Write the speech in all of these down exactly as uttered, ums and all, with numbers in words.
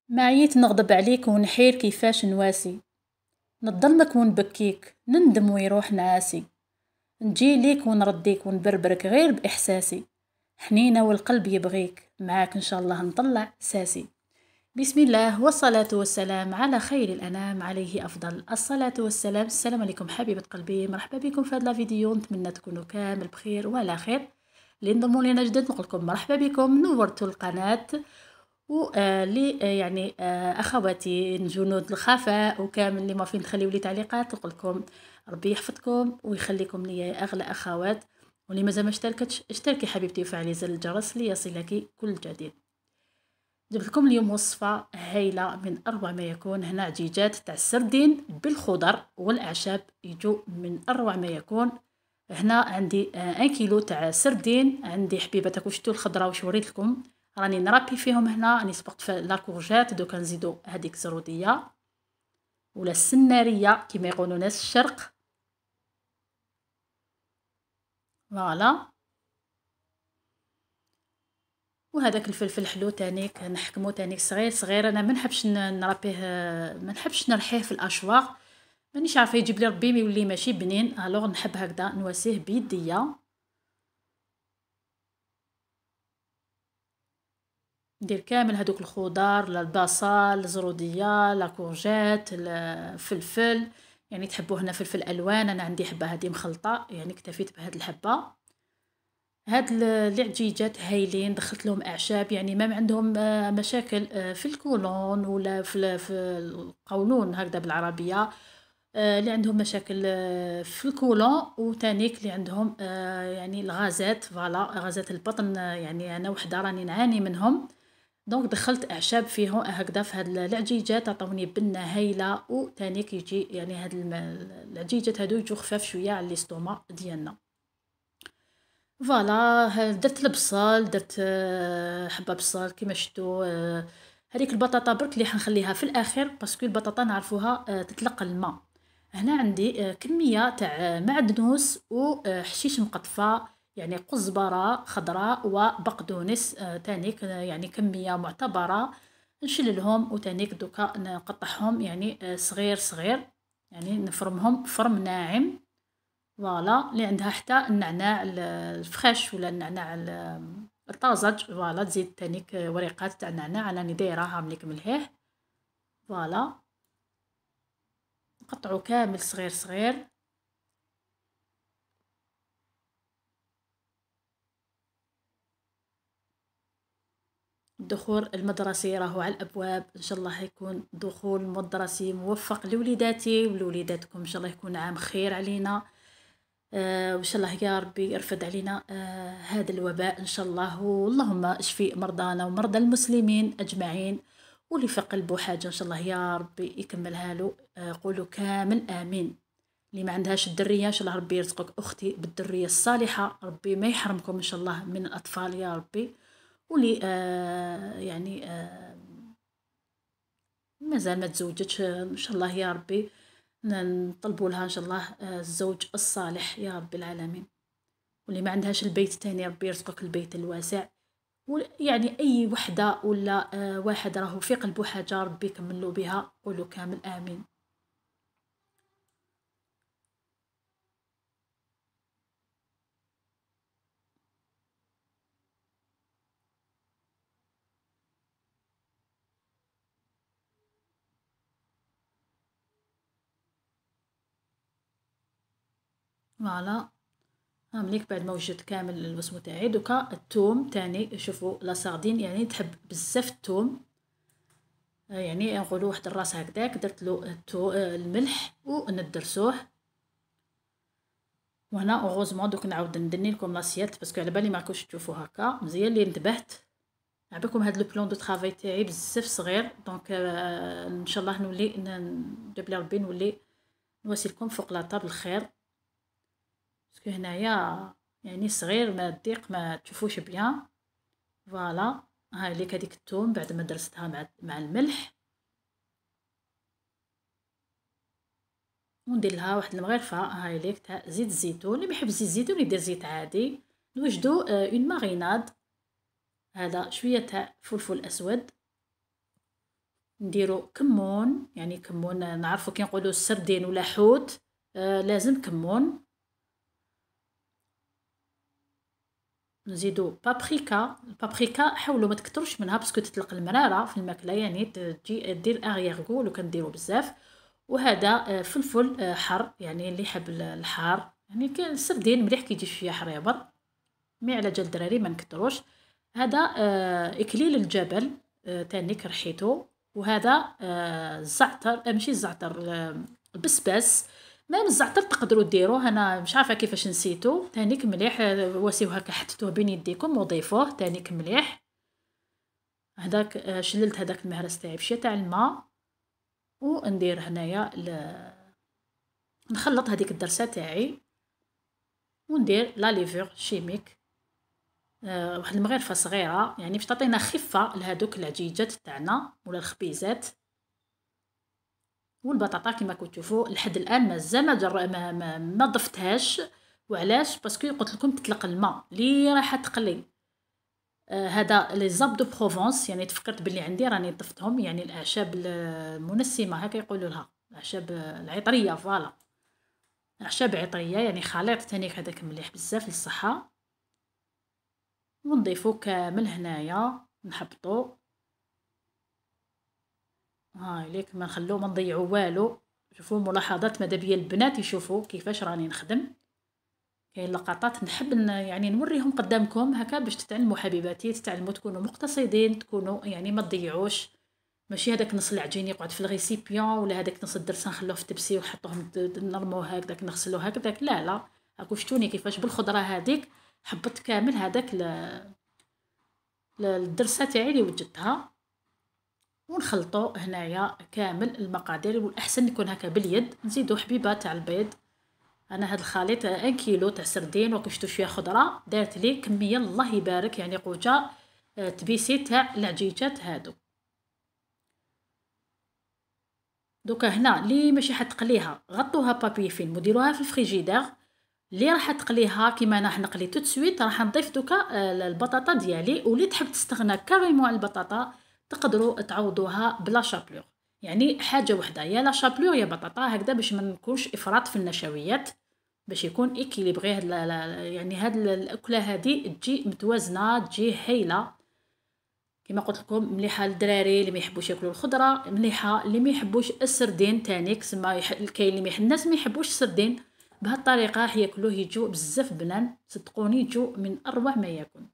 ما عييت نغضب عليك ونحير كيفاش نواسي، نظلمك ونبكيك نندم ويروح نعاسي، نجي ليك ونرديك ونبربرك غير بإحساسي، حنينة والقلب يبغيك معاك إن شاء الله نطلع ساسي. بسم الله والصلاة والسلام على خير الأنام عليه أفضل الصلاة والسلام. السلام عليكم حبيبة قلبي، مرحبا بكم في هذا الفيديو، نتمنى تكونوا كامل بخير وعلى خير. اللي انضموا لينا جدد نقولكم مرحبا بكم، نورتوا القناة. ولي يعني آه، اخواتي جنود الخفاء وكامل اللي ما فين تخليوا لي تعليقات، نقول لكم ربي يحفظكم ويخليكم لي اغلى اخوات. واللي مازال ما اشتركتش اشتركي حبيبتي وفعلي زر الجرس ليصلك كل جديد. جبت لكم اليوم وصفه هايله من اروع ما يكون. هنا عجيجات تاع السردين بالخضر والاعشاب يجوا من اروع ما يكون. هنا عندي آه كيلو تاع سردين، عندي حبيباتك وشتو الخضره واش وريت لكم، راني نربي فيهم. هنا راني سبقت في لا كورجات، دوكا نزيدو هذيك الزروديه ولا السناريه كيما يقولوا ناس الشرق. فوالا، وهذاك الفلفل الحلو تانيك نحكمو تانيك صغير صغير. انا ما نحبش نربيه، ما نحبش نرحيه في الاشواق، مانيش عارفه يجيب لي ربي يولي ماشي بنين، الوغ نحب هكذا نواسيه بيديا. ندير كامل هذوك الخضار، البصل، الزروديه، لا كورجيت، الفلفل، يعني تحبوا هنا فلفل الوان، انا عندي حبه هذه مخلطه يعني اكتفيت بهاد الحبه. هاد العجيجات هايلين، دخلت لهم اعشاب يعني ما عندهم مشاكل في الكولون ولا في في القولون هكذا بالعربيه، اللي عندهم مشاكل في الكولون وتانيك اللي عندهم يعني الغازات، فوالا غازات البطن، يعني انا وحده راني نعاني منهم. دونك دخلت اعشاب فيهم هكذا في هاد العجيجات، عطوني بنه هايله وتانيك يجي يعني هاد العجيجات هادو يجوا خفاف شويه على الاستوما ديالنا. فوالا درت البصل، درت حبه بصل كيما شفتوا. هذيك البطاطا برك اللي حنخليها في الاخر باسكو البطاطا نعرفوها تتلقى الماء. هنا عندي كميه تاع معدنوس وحشيش مقطفه، يعني كزبره خضراء وبقدونس تانيك، يعني كميه معتبره. نشللهم وتانيك دوكا نقطعهم يعني صغير صغير، يعني نفرمهم فرم ناعم. فوالا، اللي عندها حتى النعناع الفريش ولا النعناع الطازج، فوالا تزيد تانيك وريقات تاع النعناع، راني دايراها مليك ملهيه. فوالا نقطعو كامل صغير صغير. الدخول المدرسي راهو على الابواب، ان شاء الله يكون دخول مدرسي موفق لوليداتي ولوليداتكم، ان شاء الله يكون عام خير علينا. آه وان شاء الله يا ربي يرفد علينا آه هذا الوباء ان شاء الله، واللهم اشفي مرضانا ومرضى المسلمين اجمعين، واللي في قلبه حاجه ان شاء الله يا ربي يكملها له. آه قولوا كامل امين. اللي ما عندهاش الدريه ان شاء الله ربي يرزقك اختي بالدريه الصالحه، ربي ما يحرمكم ان شاء الله من الاطفال يا ربي. واللي آه يعني آه مازال ما تزوجتش ان شاء الله يا ربي نطلبوا لها ان شاء الله الزوج الصالح يا رب العالمين. واللي ما عندهاش البيت تاني ربي يرزقك البيت الواسع. يعني اي وحده ولا آه واحد راهو في قلبه حاجه ربي يكملوا بها، قولوا كامل امين. فوالا هامليك بعد ما وجدت كامل الوسم تاعي. دوكا الثوم تاني، شوفوا لا ساردين يعني تحب بزاف الثوم، يعني نقولوا واحد الراس هكذاك، درت له الملح وندرسوه. وهنا اوغوزمون دوك نعاود ندني لكم لاسيت باسكو على بالي ما راكوش تشوفوا هكا مزيان. اللي انتبهت نعبكم هاد لو بلون دو طرافاي تاعي بزاف صغير، دونك آه ان شاء الله نولي نجيب لي ربي نولي نواسيلكم فوق لا طابل الخير، باسكو هنايا يعني صغير ما الضيق ما تشوفوش بيان. فوالا هاي ليك هذيك الثوم بعد ما درستها مع مع الملح، وندير لها واحد المغرفه هاي ليك تاع زيت الزيتون. اللي ما يحب زيت الزيتون يدير زيت عادي. نوجدو آه اون ماريناد، هذا شويه تاع فلفل اسود نديرو كمون، يعني كمون نعرفو كي نقولو السردين ولا حوت آه لازم كمون. نزيدو بابريكا. البابريكا حاولوا ما تكتروش منها باسكو تطلق المراره في الماكله، يعني تجي دير اغيغو لو كنديرو بزاف. وهذا فلفل حر، يعني اللي يحب الحار، يعني كان السردين مليح كي يجي شويه حريبر، مي على جال الدراري ما نكتروش. هذا اكليل الجبل تاني كرحيتو. وهذا الزعتر ماشي الزعتر، البسباس. مام الزعتر تقدروا ديروه، انا مش عارفه كيفاش نسيتو تانيك مليح. واسيو هكا حطيتوه بين يديكم وضيفوه تانيك مليح. هذاك شللت هذاك المهرس تاعي بشويه تاع الماء، وندير هنايا ل... نخلط هذيك الدرسه تاعي، وندير لا ليفور شيميك أه واحد المغرفه صغيره، يعني باش تعطينا خفه لهذوك العجيجات تاعنا ولا الخبيزات. والبطاطا كما كنتو تشوفوا لحد الان مازال ما, جر... ما, ما, ما ضفتهاش. وعلاش؟ باسكو قلت لكم تطلق الماء اللي راح تقلي. آه هذا لي زاب دو بروفونس، يعني تفكرت باللي عندي راني ضفتهم، يعني الاعشاب المنسمه هكا يقولوا لها، الاعشاب العطريه. فوالا اعشاب عطريه، يعني خليط تاني هذاك مليح بزاف للصحه. ونضيفو كامل هنايا نحبطو. هاي ليك ما نخلو ما نضيعو والو. شوفوا ملاحظات ماذا بيا البنات يشوفوا كيفاش راني نخدم. كاين لقطات نحب يعني نوريهم قدامكم هكا باش تتعلموا حبيباتي، تتعلموا تكونوا مقتصدين، تكونوا يعني ما تضيعوش. ماشي هذاك نص العجين يقعد في الغيسيبيون، ولا هذاك نص الدرس نخلوه في التبسي ونحطوه نرموه هكذاك نغسلوه هكذاك. لا لا، هاكو شتوني كيفاش بالخضره هذيك حبطت كامل هذاك الدرسه تاعي اللي وجدتها. ونخلطو هنايا كامل المقادير، والاحسن يكون هكا باليد. نزيدو حبيبه تاع البيض. انا هاد الخليط ان كيلو تاع سردين وكشتو شويه خضره، دارت لي كميه الله يبارك، يعني قوجه تبيسي تاع العجيجات هادو. دوكا هنا اللي ماشي حتقليها غطوها بابي فيلم وديروها في الفريجيدير. اللي راح تقليها كيما انا نقلي تو سويت، راح نضيف دوكا البطاطا ديالي. واللي تحب تستغنى كاريمون على البطاطا تقدروا تعوضوها بلا شابلور، يعني حاجه وحده، يا لا شابلور يا بطاطا هكذا، باش ما نكونش افراط في النشويات، باش يكون ايكيليبري. هاد يعني هاد الاكله هادي تجي متوازنه، تجي هايله. كما قلت لكم مليحه للدراري اللي ما يحبوش ياكلوا الخضره، مليحه اللي ما يحبوش السردين تانيك. سما كاين اللي ما الناس ما يحبوش السردين، بهالطريقه راح ياكلوه يجو بزاف بنان، صدقوني يجو من اروع ما يكون.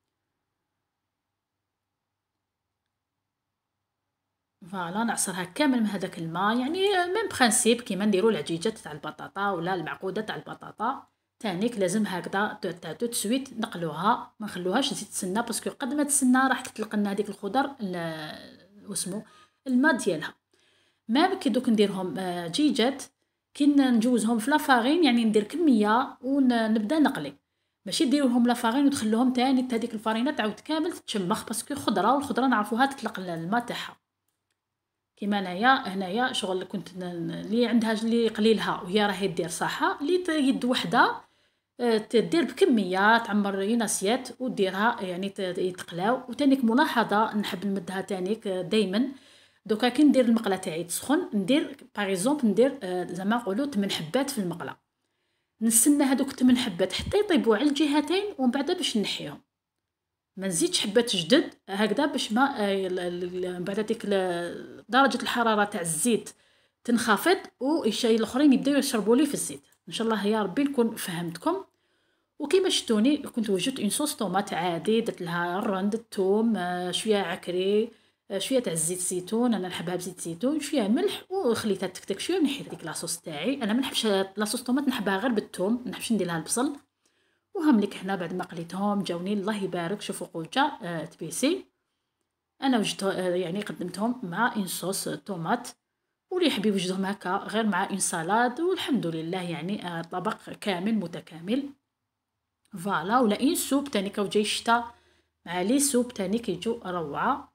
فوالا نعصرها كامل من هذاك الماء، يعني ميم برانسيپ كيما نديرو العجيجات تاع البطاطا ولا المعقوده تاع البطاطا تانيك. لازم هكذا تاع تو سويت نقلوها، ما نخلوهاش تزيد تسنى، باسكو قد ما تسنى راح تطلق لنا هذيك الخضر واسمو الماء ديالها. مام كي دوك نديرهم عجيجات كي نجوزهم في لافارين، يعني ندير كميه ونبدا نقلي، ماشي ديروهم لافارين وتخلوهم تاني هذيك الفارينه تعاود كامل تتشمخ، باسكو خضره والخضره نعرفوها تطلق الماء تاعها. كيما انايا هنايا شغل كنت اللي عندها اللي قليلها وهي راهي دير صحه، اللي يد وحده تدير بكميه تعمر يناسيات وديرها يعني يتقلاو. وتانيك ملاحظه نحب نمدها تانيك دائما، دوكا كي ندير المقله تاعي تسخن ندير باغيزومبل ندير زعما نقولوا ثمانية حبات في المقله، نستنى هذوك ثمانية حبات حتى يطيبوا على الجهتين ومن بعد باش نحيهم. ما نزيدش حبات جدد هكذا باش ما بعد ديك درجه الحراره تاع الزيت تنخفض والشاي الاخرين يبداو يشربوا لي في الزيت. ان شاء الله يا ربي نكون فهمتكم. وكيما شفتوني كنت وجدت اون صوص طوماط عادي، درت لها الرند الثوم شويه عكري شويه تاع زيت زيتون، انا نحبها بزيت زيتون، شويه ملح وخليتها تكتك شويه ونحيت ديك لاصوص تاعي. انا ما نحبش لاصوص طوماط، نحبها غير بالثوم، ما نحبش ندير لها البصل. وهم لك هنا بعد ما قليتهم جاوني الله يبارك. شوفوا قوجه آه تبيسي انا وجدت آه يعني قدمتهم مع اون صوص طوماط، واللي يحب يوجدهم هكا غير مع اون سالاد والحمد لله، يعني آه طبق كامل متكامل. فوالا ولا اون سوب تاني كاو جاي الشتا مع لي سوب تاني كيجو روعه.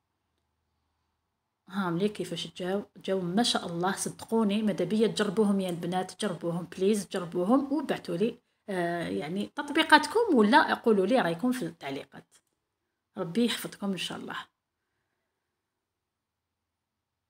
هام لي كيفاش جاو جاو ما شاء الله. صدقوني ماذا بيا تجربوهم يا البنات، جربوهم بليز جربوهم وبعثوا لي آه يعني تطبيقاتكم، ولا قولوا لي رايكم في التعليقات. ربي يحفظكم ان شاء الله.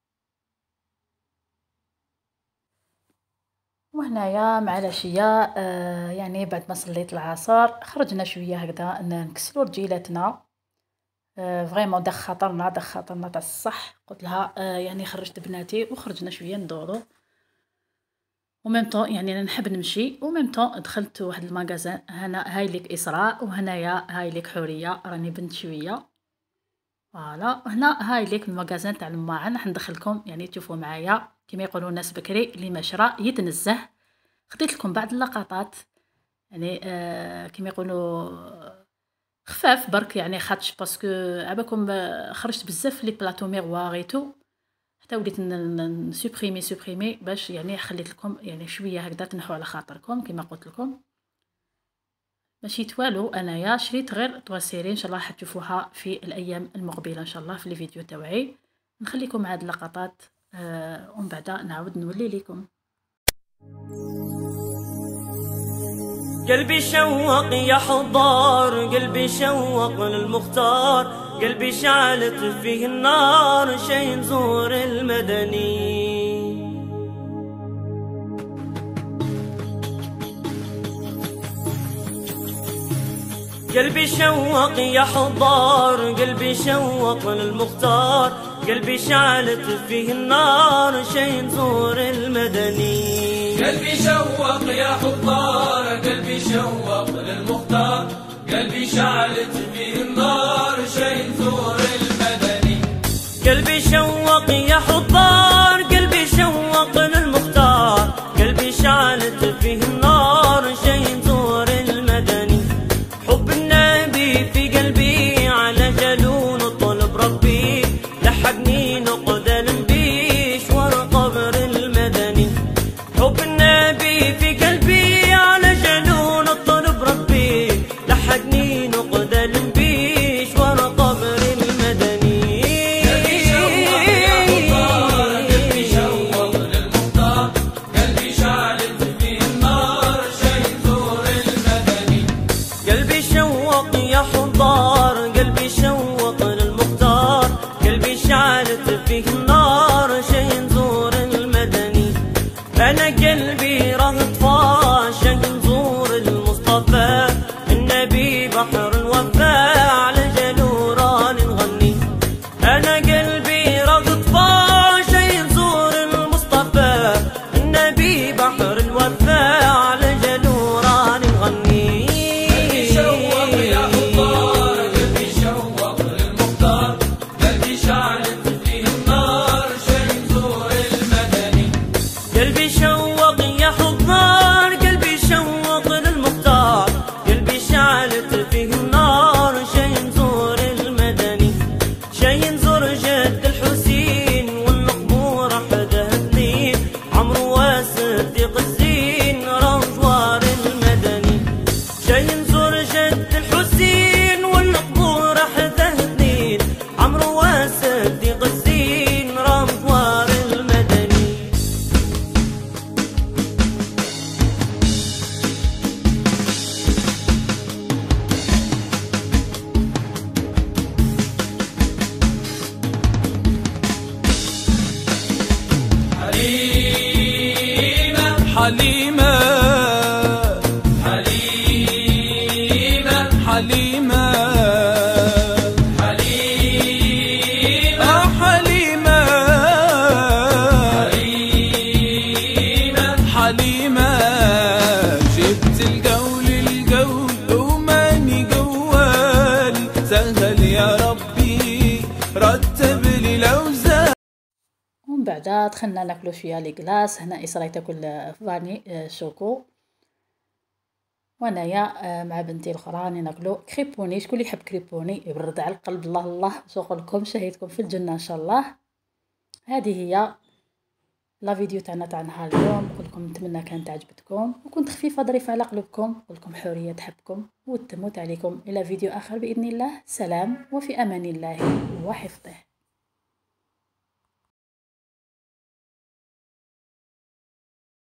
وهنايا مع العشيه آه يعني بعد ما صليت العصر خرجنا شويه هكذا نكسلو رجيلاتنا. آه فريمون داك خاطرنا داك خاطرنا تاع الصح. قلت لها آه يعني خرجت بناتي وخرجنا شويه ندورو وميم طون يعني انا نحب نمشي وميم طون دخلت واحد المغازان. هنا هاي ليك اسراء وهنايا هاي ليك حوريه راني بنت شويه. فوالا هنا هاي ليك المغازان تاع الماعن راح ندخلكم يعني تشوفوا معايا كما يقولوا الناس بكري اللي ما شرا يتنزه. خديت لكم بعض اللقطات يعني آه كما يقولوا خفاف برك يعني خاطش باسكو عباكم خرجت بزاف لي بلاطو ميغواغيتو حتى وليت نسوبريمي سوبريمي باش يعني خليت لكم يعني شويه هكذا تنحوا على خاطركم كما قلت لكم. ماشي توالو انايا شريت غير طواسيري ان شاء الله حتشوفوها في الايام المقبله ان شاء الله في الفيديو تاعي. نخليكم مع هاد اللقطات آه ومن بعد نعاود نولي لكم. قلبي شوق يا حضار قلبي شوق للمختار قلبي شعلت فيه النار شي نزور المدني. قلبي شوق يا حضار قلبي شوق للمختار قلبي شعلت فيه النار شي نزور المدني. قلبي شوق يا حضار قلبي شوق للمختار قلبي شعلت فيه النار شي نزور المدني. قلبي شوق يا حضار قلبي شوق للمختار قلبي شعلت فيه النار شي نزور المدني. حب النبي في قلبي على جلون طلب ربي لحقني نقدل بيش ورا قبر المدني. حب النبي في قلبي على جنون طلب ربي لحقني نقدل بيش ورا قبر المدني. قلبي شوق يا حضار قلبي شوق للمختار قلبي شعلت فيه النار شي نزور المدني. قلبي شوق يا حضار قلبي شوق للمختار قلبي شعلت فيه النار شي نزور المدني. أنا قلبي راه طفى شي نزور المصطفى النبي بحر الوفاء على جلو راني نغني. أنا قلبي راه طفى شي نزور المصطفى النبي بحر الوفاء على جلو راني نغني. قلبي شوق يا حضار قلبي شوق للمختار قلبي شعلت فيه النار شي نزور المدني. قلبي شوق يا حضار قلبي شوق للمختار قلبي شعلت فيه النار شي نزور المدني. شي نزور جد الحسين والمقبور حدا اثنين عمرو وصديق الزين راه جوار المدني. شي نزور جد الحسين والمقبور حدا اثنين عمرو وصديق الزين راه جوار المدني. حليمة حليمة حليمة حليمة حليمة آه حليمة حليمة حليمة جبت القول القول وماني قوالي سهل يا ربي رتب لي الأوزان. ومن بعد دخلنا ناكلو شويه لي كلاص. هنا اسراء تاكل فاني آه شوكو وانايا آه مع بنتي الاخرى راني ناكلو كريبوني. شكون اللي يحب كريبوني يبرد على القلب الله الله نقول لكم شهيتكم في الجنه ان شاء الله. هذه هي لا فيديو تاعنا تاع نهار اليوم. نقول لكم نتمنى كانت عجبتكم وكنت خفيفه ظريفه على قلوبكم. نقول لكم حوريه تحبكم وتموت عليكم. الى فيديو اخر باذن الله. سلام وفي امان الله وحفظه.